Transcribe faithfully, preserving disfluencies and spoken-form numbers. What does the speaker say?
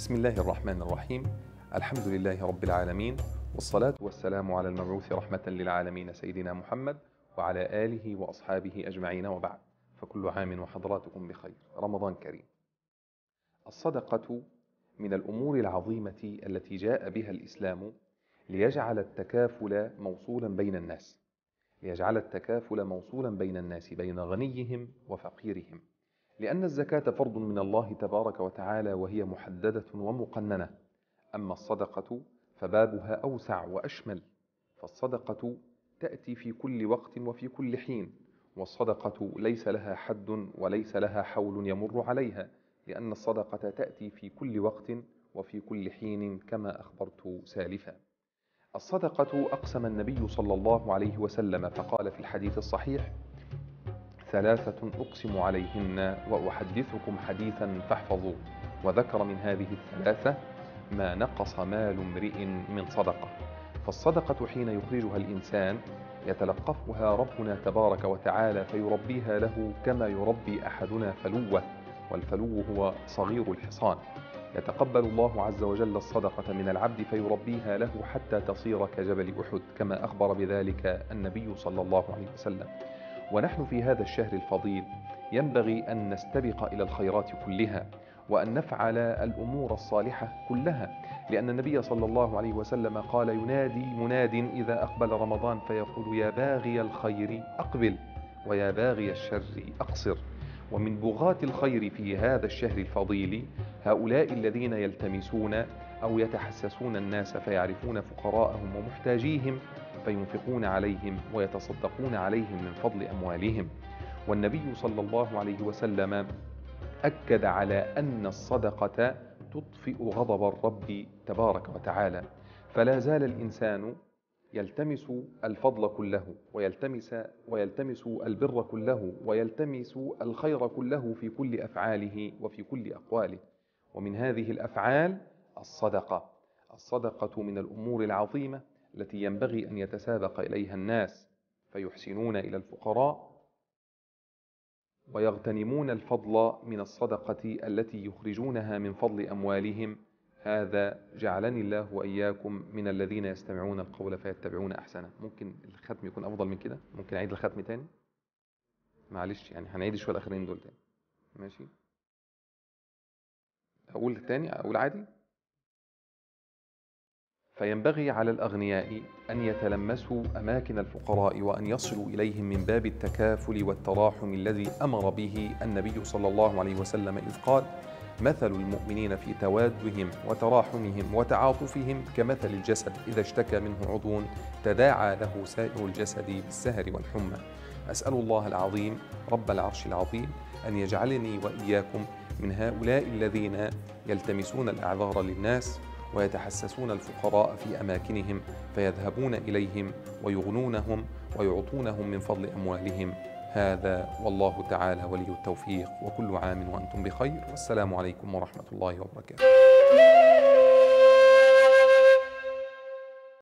بسم الله الرحمن الرحيم. الحمد لله رب العالمين، والصلاة والسلام على المبعوث رحمة للعالمين سيدنا محمد وعلى آله وأصحابه أجمعين، وبعد، فكل عام وحضراتكم بخير. رمضان كريم. الصدقة من الأمور العظيمة التي جاء بها الإسلام ليجعل التكافل موصولا بين الناس ليجعل التكافل موصولا بين الناس بين غنيهم وفقيرهم، لأن الزكاة فرض من الله تبارك وتعالى وهي محددة ومقننة. أما الصدقة فبابها أوسع وأشمل، فالصدقة تأتي في كل وقت وفي كل حين، والصدقة ليس لها حد وليس لها حول يمر عليها، لأن الصدقة تأتي في كل وقت وفي كل حين كما أخبرت سالفا. الصدقة أقسم النبي صلى الله عليه وسلم فقال في الحديث الصحيح: ثلاثة أقسم عليهن وأحدثكم حديثا فاحفظوه. وذكر من هذه الثلاثة ما نقص مال امرئ من صدقة. فالصدقة حين يخرجها الإنسان يتلقفها ربنا تبارك وتعالى فيربيها له كما يربي أحدنا فلوه، والفلو هو صغير الحصان. يتقبل الله عز وجل الصدقة من العبد فيربيها له حتى تصير كجبل أحد، كما أخبر بذلك النبي صلى الله عليه وسلم. ونحن في هذا الشهر الفضيل ينبغي أن نستبق إلى الخيرات كلها، وأن نفعل الأمور الصالحة كلها، لأن النبي صلى الله عليه وسلم قال: ينادي مناد إذا أقبل رمضان فيقول: يا باغي الخير أقبل ويا باغي الشر أقصر. ومن بغاة الخير في هذا الشهر الفضيل هؤلاء الذين يلتمسون أو يتحسسون الناس فيعرفون فقراءهم ومحتاجيهم فينفقون عليهم ويتصدقون عليهم من فضل أموالهم. والنبي صلى الله عليه وسلم أكد على أن الصدقة تطفئ غضب الرب تبارك وتعالى، فلا زال الإنسان يلتمس الفضل كله ويلتمس, ويلتمس البر كله ويلتمس الخير كله في كل أفعاله وفي كل أقواله. ومن هذه الأفعال الصدقة. الصدقة من الأمور العظيمة التي ينبغي أن يتسابق إليها الناس فيحسنون إلى الفقراء ويغتنمون الفضل من الصدقة التي يخرجونها من فضل أموالهم. هذا جعلني الله وإياكم من الذين يستمعون القول فيتبعون أحسنه. ممكن الختم يكون أفضل من كده؟ ممكن أعيد الختم تاني؟ معلش يعني هنعيد شوية الآخرين دول تاني، ماشي؟ أقول تاني؟ أقول عادي؟ فينبغي على الأغنياء أن يتلمسوا أماكن الفقراء وأن يصلوا إليهم من باب التكافل والتراحم الذي أمر به النبي صلى الله عليه وسلم إذ قال: مثل المؤمنين في توادهم وتراحمهم وتعاطفهم كمثل الجسد إذا اشتكى منه عضو تداعى له سائر الجسد بالسهر والحمى. أسأل الله العظيم رب العرش العظيم أن يجعلني وإياكم من هؤلاء الذين يلتمسون الأعذار للناس ويتحسسون الفقراء في أماكنهم فيذهبون إليهم ويغنونهم ويعطونهم من فضل أموالهم. هذا والله تعالى ولي التوفيق، وكل عام وأنتم بخير، والسلام عليكم ورحمة الله وبركاته.